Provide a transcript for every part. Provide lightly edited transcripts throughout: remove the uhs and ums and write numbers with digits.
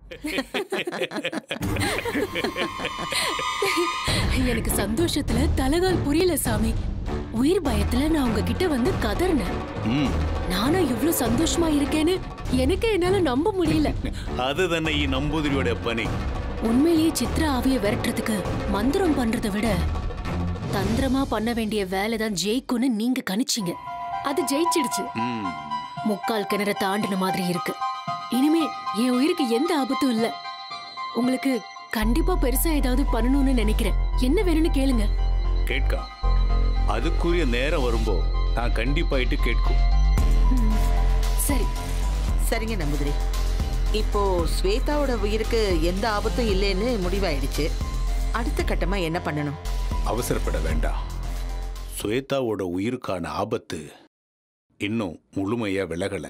எனக்கு சந்தோஷத்துல தலகால் புரியல சாமி. உயிர் பயத்துல நான் உங்ககிட்ட வந்து கதறினேன். நானும் இவ்ளோ சந்தோஷமா இருக்கேன்னு எனக்கு என்னால நம்ப முடியல. அதுதானே நம்பூதிரியோட பணி. உண்மையிலேயே சித்ரா ஆவிய விரட்டுறதுக்கு மந்திரம் பண்றதை விட தந்திரமா பண்ண வேண்டிய வேலைதான் ஜெயிக்கும்னு நீங்க கணிச்சீங்க. அது ஜெயிச்சிடுச்சு. முக்கால் கிணற தாண்டின மாதிரி இருக்கு. இனிமே என் உயிருக்கு எந்த ஆபத்தும் இல்ல. உங்களுக்கு கண்டிப்பா பெருசா ஏதாவது பண்ணணும்னு நினைக்கிறேன். என்ன வேணும்னு கேளுங்க. கேட்கா, அதுக்குரிய நேரம் வரும்போ நான் கண்டிப்பாயிட்டு கேட்கும். சரி. சரிங்க நம்பூதிரி. இப்போ ஸ்வேதாவோட உயிருக்கு எந்த ஆபத்தும் இல்லைன்னு முடிவாயிடுச்சு. அடுத்த கட்டமா என்ன பண்ணணும்? அவசரப்பட வேண்டாம். ஸ்வேதாவோட உயிருக்கான ஆபத்து இன்னும் முழுமையா விலகல.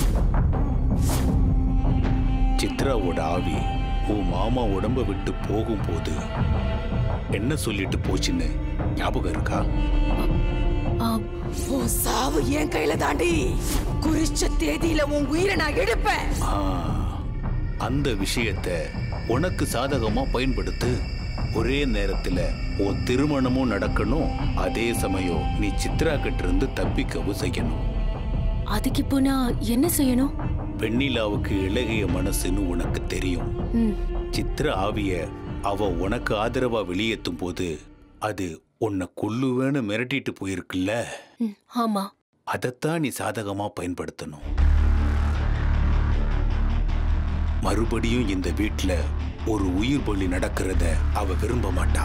சித்ராவோட ஆவி உன் மாமா உடம்ப விட்டு போகும்போது என்ன சொல்லிட்டு போச்சுன்னு ஞாபகம் இருக்கா? உன் சாவு என் கையில தாண்டி, குறிச்ச தேதியில உன் உயிரை நான் எடுப்பேன். அந்த விஷயத்தை உனக்கு சாதகமா பயன்படுத்து. ஒரே நேரத்துல உன் திருமணமும் நடக்கணும், அதே சமயம் நீ சித்ரா கிட்ட இருந்து தப்பிக்கவும் செய்யணும். அதுக்கு இப்போ நான் என்ன செய்யணும்? வெண்ணிலாவுக்கு இளகிய மனசுன்னு உனக்கு தெரியும். சித்ரா ஆவிய அவ உனக்கு ஆதரவா வெளியேற்றும் போது அது உன்னை கொல்லுவேன்னு மிரட்டிட்டு போயிருக்குல்ல. ஆமா. அதத்தான் நீ சாதகமா பயன்படுத்தணும். மறுபடியும் இந்த வீட்டுல ஒரு உயிர் பலி நடக்கிறத அவ விரும்ப மாட்டா.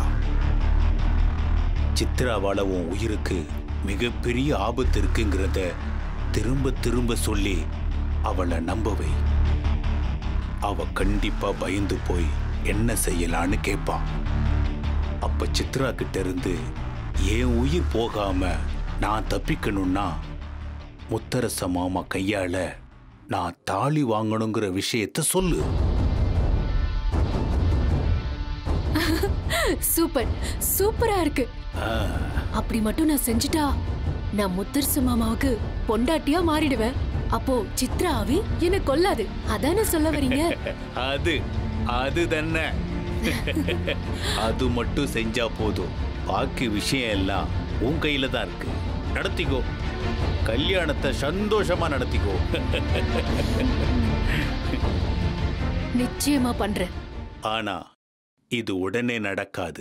சித்ராவால உன் உயிருக்கு மிகப்பெரிய ஆபத்து இருக்குங்கிறத திரும்ப திரும்ப சொல்லி அவளை நம்பவை. அவ கண்டிப்பா பயந்து போய் என்ன செய்யலான்னு கேட்பா. அப்ப சித்ரா கிட்ட இருந்து என் உயிர் போகாம நான் தப்பிக்கணும்னா முத்தரச மாமா கையால நான் தாலி வாங்கணுங்கிற விஷயத்த சொல்லு. சூப்பர், சூப்பரா இருக்கு. அப்படி மட்டும் நான் செஞ்சுட்டா நான் முத்தரச மாமாவுக்கு பொண்டாட்டியா மாறிடுவேன். அப்போ சித்ரா ஆவி என்ன கொல்லாது. அதானே சொல்ல வரீங்க? அது தானே. அது மட்டும் செஞ்சா போதும். பாக்கி விஷயம் எல்லாம் உன் கையில தான் இருக்கு. நடத்திக்கோ. கல்யாணத்தை சந்தோஷமா நடத்திக்கோ. நிச்சயமா பண்றேன். ஆனா இது உடனே நடக்காது.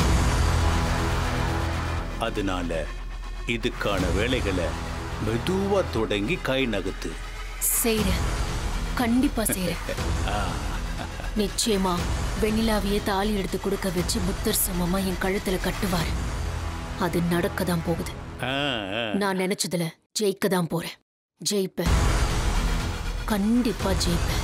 அதனால இதுக்கான வேலைகளை மெதுவா தொடங்கி கை நகர்த்து. செய்றேன், கண்டிப்பா செய்றேன். நிச்சயமா வெண்ணிலாவையே தாலி எடுத்து கொடுக்க வச்சு முத்தரச மாமா என் கழுத்துல கட்டுவாரு. அது நடக்கதான் போகுது. நான் நினைச்சதுல ஜெயிக்கதான் போறேன். ஜெயிப்பேன், கண்டிப்பா ஜெயிப்பேன்.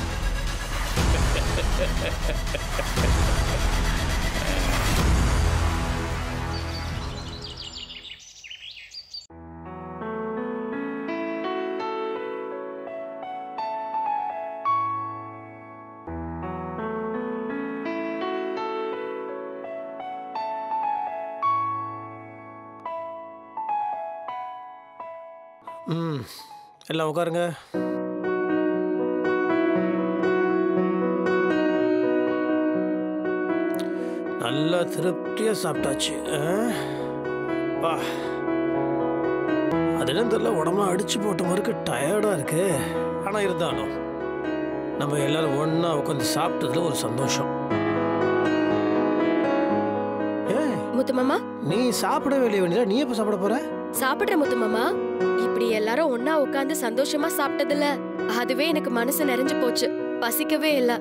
எல்லாம் உட்காருங்க. நல்லா திருப்தியா சாப்பிட்டாச்சு. அதுன்னு தெரியல, உடம்புலாம் அடிச்சு போட்ட மாதிரி டயர்டா இருக்கு. ஆனா இருந்தாலும் நம்ம எல்லாரும் ஒன்னா உட்காந்து சாப்பிட்டதுல ஒரு சந்தோஷம். முத்து மாமா, நீ சாப்பிடவே இல்லையா? நீ எப்ப சாப்பிட போற? சாப்பிடுற முத்து மாமா. இப்படி எல்லாரும் ஒன்னா உட்காந்து சந்தோஷமா சாப்பிட்டதுல அதுவே எனக்கு மனசு நிறைஞ்சு போச்சு. பசிக்கவே இல்ல.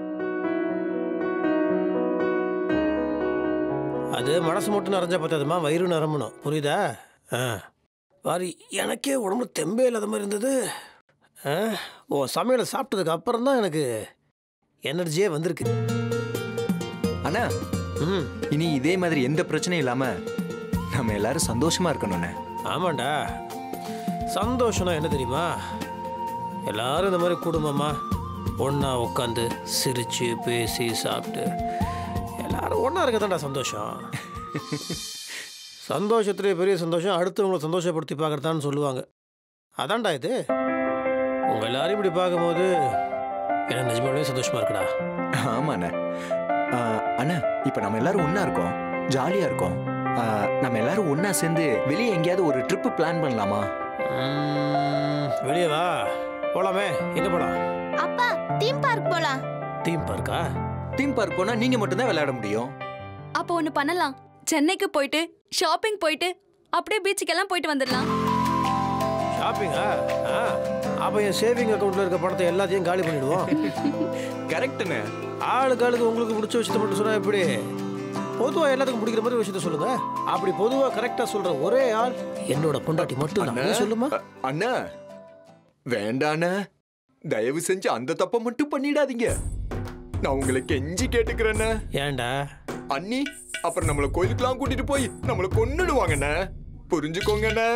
அது மனசு மட்டும் நிறைஞ்சா பத்தாதுமா, வயிறு நிரம்பணும். புரியுதா? வாரி, எனக்கே உடம்புல தெம்பே இல்லாத மாதிரி இருந்தது. ஓ சமையலை சாப்பிட்டதுக்கு அப்புறம் தான் எனக்கு எனர்ஜியே வந்திருக்கு. அண்ணா, இனி இதே மாதிரி எந்த பிரச்சனையும் இல்லாம நம்ம எல்லாரும் சந்தோஷமா இருக்கணும்ண்ணே. ஆமாண்டா, சந்தோஷம்னா என்ன தெரியுமா? எல்லாரும் இந்த மாதிரி குடும்பமா ஒன்னா உட்காந்து சிரிச்சு பேசி சாப்பிட்டு எல்லாரும் ஒன்னா இருக்கதான்டா சந்தோஷம். சந்தோஷத்துலேயே பெரிய சந்தோஷம் அடுத்தவங்களை சந்தோஷப்படுத்தி பார்க்கறதான்னு சொல்லுவாங்க. அதான்டா இது. உங்க எல்லாரும் இப்படி பார்க்கும்போது எனக்கு நிஜமாவே சந்தோஷமா இருக்குடா. ஆமாண்ணே. அண்ணா இப்போ நம்ம எல்லாரும் ஒண்ணா இருக்கோம், ஜாலியா இருக்கோம். நம்ம எல்லாரும் ஒண்ணா சேர்ந்து வெளியே எங்கேயாவது ஒரு ட்ரிப் பிளான் பண்ணலாமா? வெளியே வா போலாமே. எங்க போலாம்? அப்பா தீம் பார்க் போலாம். தீம் பார்க்கா? தீம் பார்க் போனா நீங்க மட்டும் தான் விளையாட முடியும். அப்போ ஒண்ணு பண்ணலாம், சென்னைக்கு போயிட்டு ஷாப்பிங் போயிட்டு அப்படியே பீச்சுக்கெல்லாம் போயிட்டு வந்துடலாம். ஷாப்பிங்கா? அப்போ என் சேவிங் அக்கௌண்ட்ல இருக்க பணத்தை எல்லாத்தையும் காலி பண்ணிடுவோம். கரெக்டுண்ணே. ஆளுக்கு உங்களுக்கு பிடிச்ச விஷயத்தை மட்டும் சொன்னா எப்படி? பொதுவாக எல்லாத்துக்கும் பிடிக்கிற மாதிரி விஷயத்த சொல்லுங்க. அப்படி பொதுவாக கரெக்டா சொல்ற ஒரே ஆள் என்னோட பொண்டாட்டி மட்டும் தான். சொல்லுமா அண்ணா? வேண்டாண்ணா, தயவு செஞ்சு அந்த தப்பை மட்டும் பண்ணிடாதீங்க. நான் உங்களை கெஞ்சி கேட்டுக்கிறேண்ணே. ஏண்டா? அண்ணி அப்புறம் நம்மள கோயிலுக்குலாம் கூட்டிட்டு போய் நம்மள கொன்னுடுவாங்கண்ணே. புரிஞ்சுக்கோங்கண்ணே.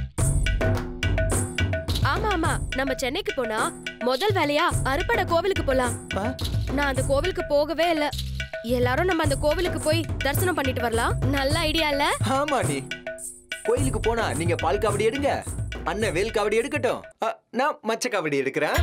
ஆமா ஆமா, நம்ம சென்னைக்கு போனா முதல் வேலையா அறுபடை கோவிலுக்கு போலாம். நான் அந்த கோவிலுக்கு போகவே இல்ல. எல்லாரும் நம்ம அந்த கோவிலுக்கு போய் தரிசனம் பண்ணிட்டு வரலாம். நல்ல ஐடியா இல்ல? ஆமா, நீ கோயிலுக்கு போனா நீங்க பால் காவடி எடுங்க, அண்ணன் வேல் காவடி எடுக்கட்டும், நான் மச்ச காவடி எடுக்கிறேன்.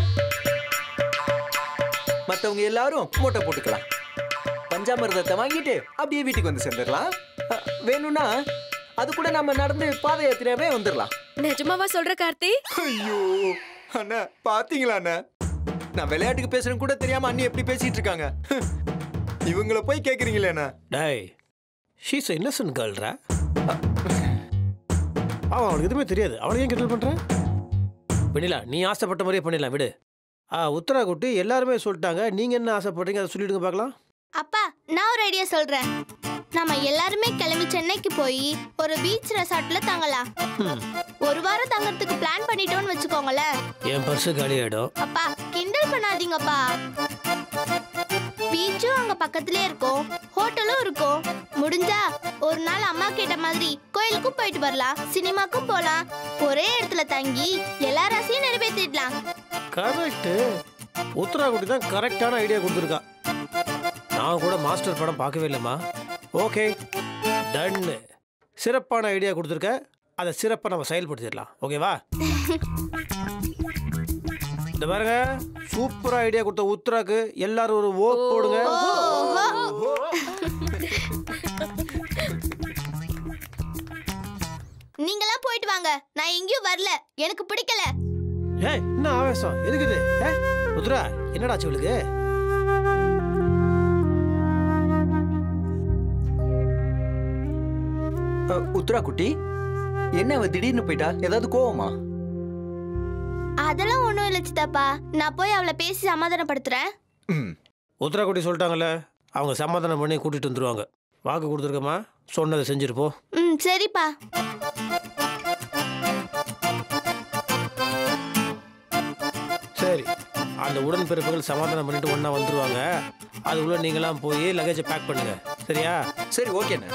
மத்தவங்க எல்லாரும் மூட்டை போட்டுக்கலாம். பஞ்சாமிர்தத்தை வாங்கிட்டு அப்படியே வீட்டுக்கு வந்து சேர்ந்துடலாம். வேணும்னா அது கூட நம்ம நடந்து பாத யாத்திரையாவே வந்துடலாம். நிஜமாவா சொல்ற கார்த்தி? ஐயோ அண்ணா, பாத்தீங்களா அண்ணா, நான் விளையாட்டுக்கு பேசுறேன் கூட தெரியாம அண்ணி எப்படி பேசிட்டு இருக்காங்க. இவங்கள போய் கேக்குறீங்களே அண்ணா. டேய், ஷீஸ் இன்னசென்ட் கேர்ள்ரா. அவளுக்கு எதுவுமே தெரியாது. அவளை ஏன் கிண்டல் பண்ற? வெண்ணிலா, நீ ஆசைப்பட்ட மாதிரியே பண்ணிடலாம், விடு. உத்தரா குட்டி எல்லாருமே சொல்லிட்டாங்க. நீங்க என்ன ஆசைப்படுறீங்க அதை சொல்லிடுங்க பார்க்கலாம். அப்பா நான் ஒரு ஐடியா சொல்றேன். நம்ம எல்லாருமே கிளம்பி சென்னைக்கு போய் ஒரு பீச் ரெசார்ட்ல தங்கலாம். ஒரு வாரம் தங்கறதுக்கு பிளான் பண்ணிட்டோம்னு வச்சுக்கோங்களேன். என் பர்ஸ் காலி ஆயிடும். அப்பா கிண்டல் பண்ணாதீங்கப்பா. பீச்சும் அங்க பக்கத்துலயே இருக்கும், ஹோட்டலும் இருக்கும். முடிஞ்சா ஒரு நாள் அம்மா கேட்ட மாதிரி கோயிலுக்கும் போயிட்டு வரலாம், சினிமாக்கும் போலாம். ஒரே இடத்துல தங்கி எல்லா ராசியும் நிறைவேற்றிடலாம். கரெக்ட். உத்தரா குட்டி தான் கரெக்டான ஐடியா கொடுத்துருக்கா. நான் கூட மாஸ்டர் படம் பார்க்கவே இல்லைம்மா. Okay done. சிறப்பான ஐடியா கொடுத்துருக்க. அதை சிறப்பாக நம்ம செயல்படுத்திடலாம். ஓகேவா? இந்த பாருங்க, சூப்பரா ஐடியா கொடுத்த உத்தராக்கு எல்லாரும் ஒரு ஓ போடுங்க. நீங்களாம் போயிட்டு வாங்க, நான் எங்கேயும் வரல, எனக்கு பிடிக்கல. ஏய், என்ன ஆவேசம் இருக்குது? உத்தரா என்னடா சொல்லுங்க? உத்தரா குட்டி என்ன திடீர்னு போயிட்டா? ஏதாவது கோவமா? அதெல்லாம் ஒண்ணும் இல்ல சித்தப்பா. நான் போய் அவளை பேசி சமாதானப்படுத்துறேன். உத்தரா குட்டி சொல்லிட்டாங்கல்ல, அவங்க சமாதானம் பண்ணி கூட்டிட்டு வந்துருவாங்க. வாக்கு கொடுத்துருக்கமா, சொன்னதை செஞ்சிருப்போம். சரிப்பா. சரி, அந்த உடன்பிறப்புகள் சமாதானம் பண்ணிட்டு ஒண்ணா வந்துருவாங்க. அதுக்குள்ள நீங்களாம் போய் லக்கேஜை பேக் பண்ணுங்க. சரியா? சரி, ஓகேண்ணே.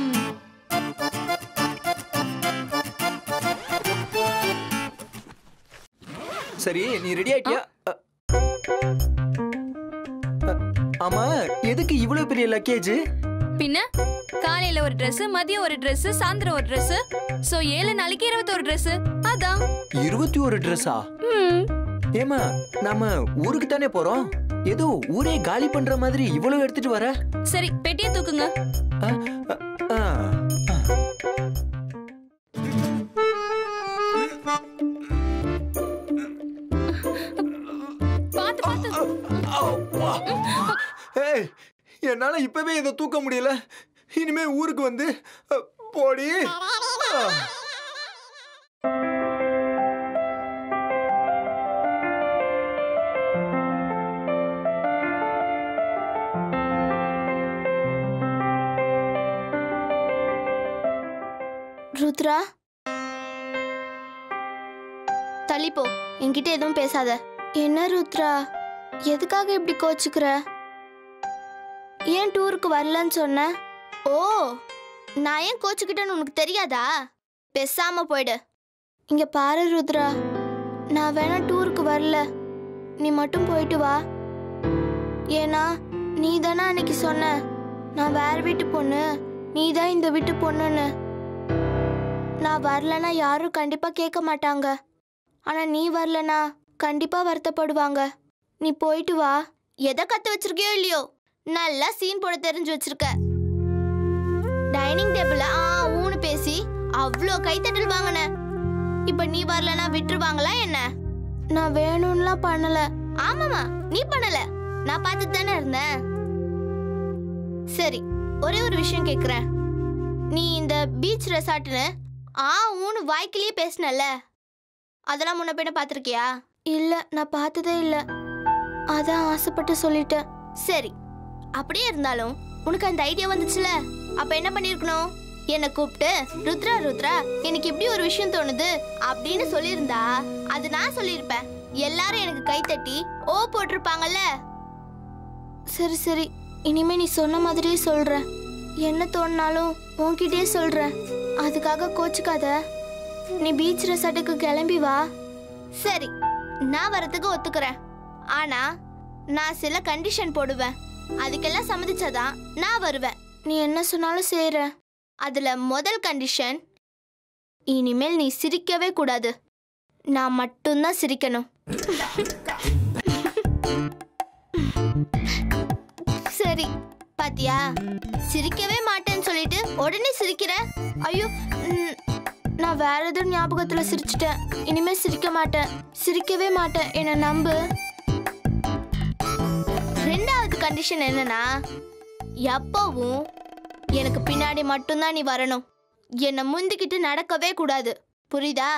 சரி, நீ ரெடி ஆயிட்டியா? ஆமா, எதுக்கு இவ்வளவு பெரிய லக்கேஜ்? பின்ன காலையில ஒரு Dress, மதியம் ஒரு Dress, சாயந்தரம் ஒரு Dress. சோ 7 நாளைக்கு 21 Dress. அதான் 21 Dress-ஆ? ஏமா, நாம ஊருக்கு தானே போறோம். ஏதோ ஊரே காலி பண்ற மாதிரி இவ்வளவு எடுத்துட்டு வர. சரி, பெட்டியை தூக்குங்க. பாத்து பாத்து. ஏய், என்னால இப்பவே இதை தூக்க முடியல. இனிமே ஊருக்கு வந்து போடி. ருத்ரா, தள்ளிப்போ, என்கிட்ட எதுவும் பேசாத. என்ன ருத்ரா, எதுக்காக இப்படி கோச்சுக்கிற? ஏன் டூருக்கு வரலன்னு சொன்ன? ஓ, நான் ஏன் கோச்சுக்கிட்டேன்னு உனக்கு தெரியாதா? பேசாம போயிடு. இங்க பாரு ருத்ரா, நான் வேணா டூருக்கு வரல, நீ மட்டும் போயிட்டு வா. ஏன்னா நீ தானே அன்னைக்கு சொன்ன நான் வேற வீட்டு பொண்ணு, நீ தான் இந்த வீட்டு பொண்ணுன்னு. நான் வரலன்னா யாரும் கண்டிப்பா கேட்க மாட்டாங்க. ஆனா நீ வரலனா கண்டிப்பா வருத்தப்படுவாங்க. நீ போயிட்டு வா. எதை கத்து வச்சிருக்கியோ இல்லையோ நல்லா சீன் போட தெரிஞ்சு வச்சிருக்க. டைனிங் டேபிள்ல ஊன்னு பேசி அவ்வளோ கைத்தட்டல் வாங்கின. இப்ப நீ வரலன்னா விட்டுருவாங்களா என்ன? நான் வேணும்லாம் பண்ணல. ஆமாமா, நீ பண்ணல, நான் பார்த்துட்டு தானே இருந்தேன். சரி, ஒரே ஒரு விஷயம் கேக்குறேன். நீ இந்த பீச் ரெசார்ட்னு ஊன்னு வாய்க்கிலேயே பேசினல, அதெல்லாம் முன்ன பின்ன பார்த்துருக்கியா? இல்ல, நான் பார்த்ததே இல்ல. அதான் ஆசைப்பட்டு சொல்லிட்டேன். சரி, அப்படியே இருந்தாலும் உனக்கு அந்த ஐடியா வந்துச்சுல, அப்ப என்ன பண்ணிருக்கணும்? என்னை கூப்பிட்டு ருத்ரா ருத்ரா எனக்கு இப்படி ஒரு விஷயம் தோணுது அப்படின்னு சொல்லியிருந்தா அது நான் சொல்லியிருப்பேன். எல்லாரும் எனக்கு கைத்தட்டி ஓ போட்டிருப்பாங்கல்ல. சரி சரி, இனிமே நீ சொன்ன மாதிரியே சொல்ற. என்ன தோணுனாலும் உன்கிட்டயே சொல்றேன். அதுக்காக கோச்சுக்காத. நீ பீச் ரெசார்ட்டுக்கு கிளம்பி வா. சரி, நான் வரதுக்கு ஒத்துக்கிறேன். ஆனா நான் சில கண்டிஷன் போடுவேன். அதுக்கெல்லாம் சம்மதிச்சாதான் நான் வருவேன். நீ என்ன சொன்னாலும் செய்ற. அதுல முதல் கண்டிஷன், இனிமேல் நீ சிரிக்கவே கூடாது. நான் மட்டும்தான் சிரிக்கணும். சரி, பாத்தியா, சிரிக்கவே மாட்டேன்னு சொல்லிட்டு உடனே சிரிக்கிற. ஐயோ, நான் வேற எதுவும் ஞாபகத்துல சிரிச்சிட்டேன். இனிமே சிரிக்க மாட்டேன், சிரிக்கவே மாட்டேன், என்ன நம்பு. ரெண்டாவது கண்டிஷன் என்னன்னா, எப்பவும் எனக்கு பின்னாடி மட்டும்தான் நீ வரணும். என்னை முந்திக்கிட்டு நடக்கவே கூடாது. புரியுதா?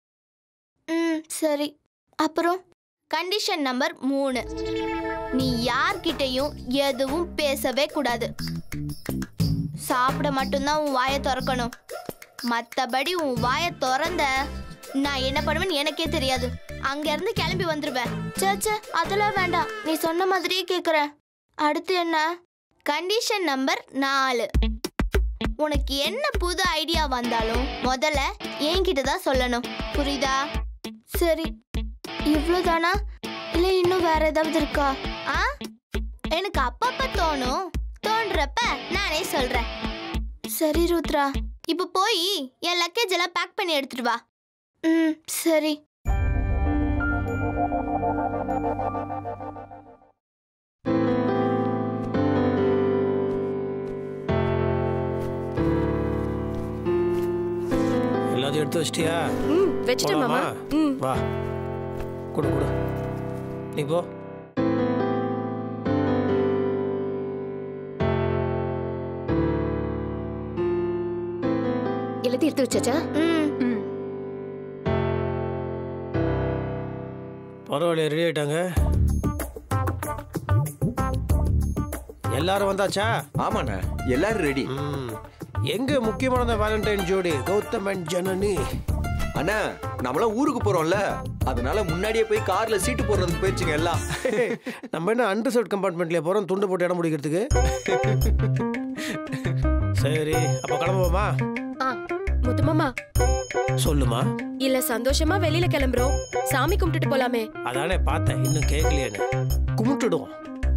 சரி. அப்புறம் கண்டிஷன் நம்பர் 3, நீ யார்கிட்டையும் எதுவும் பேசவே கூடாது. சாப்பிட மட்டும்தான் உன் வாயை திறக்கணும். மற்றபடி உன் வாயை திறந்த நான் என்ன பண்ணுவேன்னு எனக்கே தெரியாது. அங்க இருந்து கிளம்பி வந்துருவேன். சேச்சே, அதெல்லாம் வேண்டாம், நீ சொன்ன மாதிரியே கேக்குறேன். அடுத்து என்ன? கண்டிஷன் நம்பர் 4, உனக்கு என்ன புது ஐடியா வந்தாலும் முதல்ல என்கிட்ட தான் சொல்லணும். புரியுதா? சரி, இவ்வளவுதானா? இல்ல இன்னும் வேற ஏதாவது இருக்கா? எனக்கு அப்பப்ப தோணும், தோன்றப்ப நானே சொல்றேன். சரி ருத்ரா, இப்ப போய் என் லக்கேஜ் எல்லாம் பேக் பண்ணி எடுத்துட்டு வா. சரி. எல்லாத்தையும் எடுத்து வச்சிட்டியா? வெச்சிட்டேன் மாமா. வா, குடு குடு, நீ போ. எல்லாத்தையும் எடுத்து வச்சாச்சா? பரவாயில்ல, ரெடி ஆயிட்டாங்க. எல்லாரும் வந்தாச்சா? ஆமாண்ணா, எல்லாரும் ரெடி. எங்க முக்கியமான வேலண்டைன் ஜோடி கௌதம் அண்ட் ஜனனி? அண்ணா, நம்மளாம் ஊருக்கு போறோம்ல, அதனால முன்னாடியே போய் கார்ல சீட்டு போடுறதுக்கு போயிடுச்சுங்க எல்லாம். நம்ம என்ன அண்டர்சர்வ் கம்பார்ட்மெண்ட்லயே போறோம் துண்டு போட்டு இடம் முடிக்கிறதுக்கு? சரி, அப்ப கிளம்புவோமா? முத்துமாமா. சொல்லுமா. இல்ல, சந்தோஷமா வெளியில கிளம்புறோம், சாமி கும்பிட்டுட்டு போலாமே. அதானே பார்த்தேன், இன்னும் கேட்கலையேன்னு. கும்பிட்டுடுவோம்.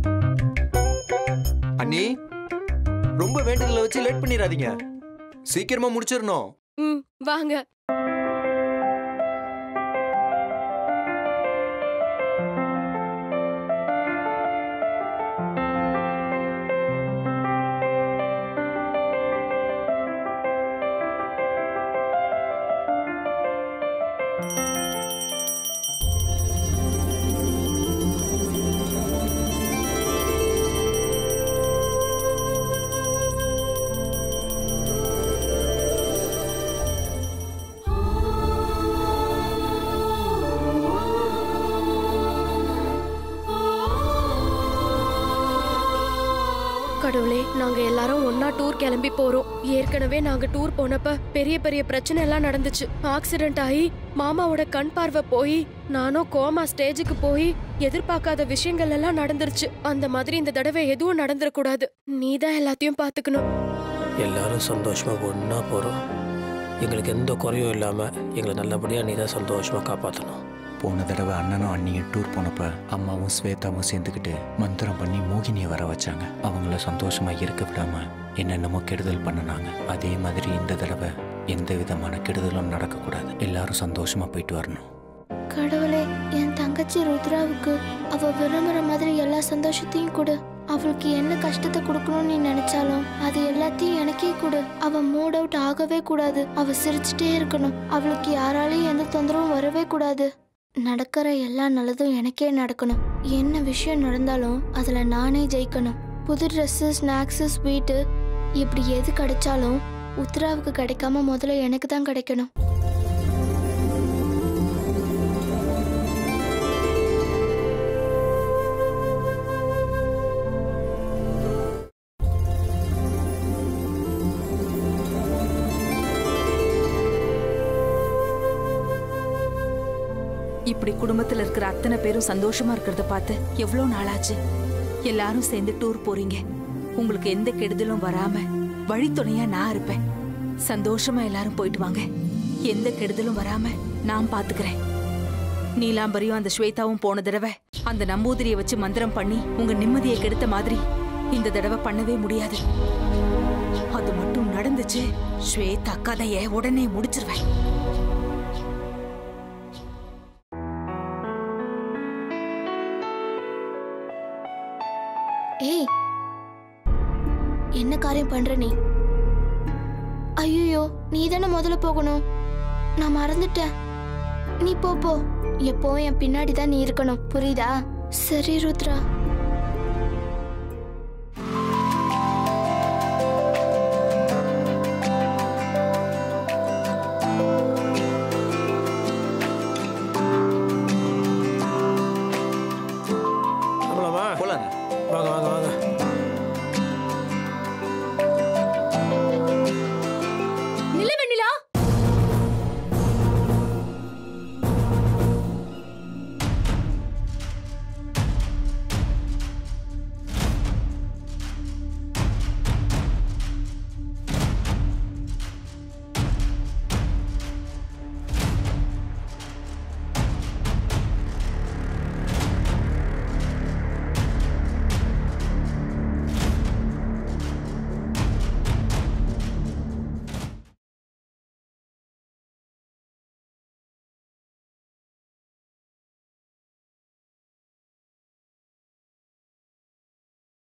அண்ணி, ரொம்ப வேண்டுதல வச்சு லேட் பண்ணிடாதீங்க, சீக்கிரமா முடிச்சிடணும். வாங்க. கடவுளே, நாங்க எல்லாரும் ஒன்னா டூர் கிளம்பி போறோம். ஏற்கனவே நாங்க டூர் போனப்ப பெரிய பெரிய பிரச்சனை எல்லாம் நடந்துச்சு. ஆக்சிடென்ட் ஆகி மாமாவோட கண் பார்வை போய் நானும் கோமா ஸ்டேஜுக்கு போய் எதிர்பார்க்காத விஷயங்கள் எல்லாம் நடந்துருச்சு. அந்த மாதிரி இந்த தடவை எதுவும் நடந்துடக்கூடாது. நீதான் எல்லாத்தையும் பாத்துக்கணும். எல்லாரும் சந்தோஷமா ஒன்னா போறோம். எங்களுக்கு எந்த குறையும் இல்லாம எங்களை நல்லபடியா நீதான் சந்தோஷமா காப்பாற்றணும். போன தடவை அண்ணனும் அண்ணியும் டூர் போனப்ப அம்மாவும் ஸ்வேதாவும் சேர்ந்துக்கிட்டு மந்திரம் பண்ணி மோகினியை வர வச்சாங்க. அவங்கள சந்தோஷமா இருக்க விடாம என்னென்னமோ கெடுதல் பண்ணினாங்க. அதே மாதிரி இந்த தடவை எந்த விதமான கெடுதலும் நடக்கக்கூடாது. எல்லாரும் சந்தோஷமா போயிட்டு வரணும். கடவுளே, என் தங்கச்சி தங்கச்சி ருத்ராவுக்கு அவ விரும்புற மாதிரி எல்லா சந்தோஷத்தையும் கொடு. அவளுக்கு என்ன கஷ்டத்தை கொடுக்கணும்னு நீ நினைச்சாலும் அது எல்லாத்தையும் எனக்கே கொடு. அவ மூட் அவுட் ஆகவே கூடாது. அவ சிரிச்சுட்டே இருக்கணும். அவளுக்கு யாராலையும் எந்த தொந்தரவும் வரவே கூடாது. நடக்கிற எல்லா நல்லதும் எனக்கே நடக்கணும். என்ன விஷயம் நடந்தாலும் அதுல நானே ஜெயிக்கணும். புது ட்ரெஸ்ஸு, ஸ்நாக்ஸு, ஸ்வீட்டு இப்படி எது கிடைச்சாலும் உத்ராவுக்கு கிடைக்காம முதல்ல எனக்கு தான் கிடைக்கணும். இப்படி குடும்பத்துல இருக்கிற அத்தனை பேரும் சந்தோஷமா இருக்கிறத பார்த்து எவ்வளவு நாளாச்சு. எல்லாரும் சேர்ந்து டூர் போறீங்க. உங்களுக்கு எந்த கெடுதலும் வராம வழித்துணையா நான் இருப்பேன். சந்தோஷமா எல்லாரும் போயிட்டு வாங்க. எந்த கெடுதலும் வராம நான் பாத்துக்கிறேன். நீலாம்பரியும் அந்த ஸ்வேதாவும் போன தடவை அந்த நம்பூதிரியை வச்சு மந்திரம் பண்ணி உங்க நிம்மதியை கெடுத்த மாதிரி இந்த தடவை பண்ணவே முடியாது. அது மட்டும் நடந்துச்சு, ஸ்வேதா கதையை உடனே முடிச்சிருவேன். ஏய், என்ன காரியம் பண்ற நீ? ஐயோ, நீ தானே முதல்ல போகணும். நான் மறந்துட்டேன். நீ போ. எப்பவும் என் பின்னாடி தான் நீ இருக்கணும், புரியுதா? சரி ருத்ரா. போலாங்க, வாங்க.